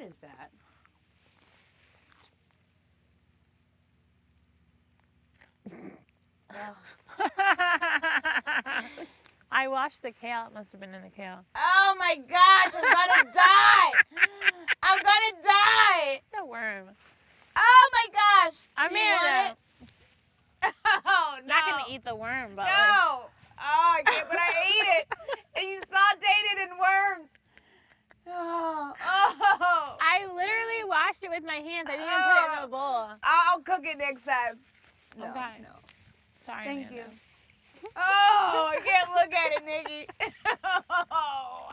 is that? I washed the kale. It must have been in the kale. Oh my gosh, I'm gonna die! I'm gonna die! It's a worm. Oh my gosh! I Do mean, you want it? Oh, no. not gonna eat the worm, but like, No! Oh, I can't, but I ate it! And you sauteed it in worms! Oh, oh! I literally washed it with my hands. I didn't even put it in a bowl. I'll cook it next time. No, Okay. no. Sorry, Thank Amanda. you. Oh, I can't look at it, Nikki. Oh,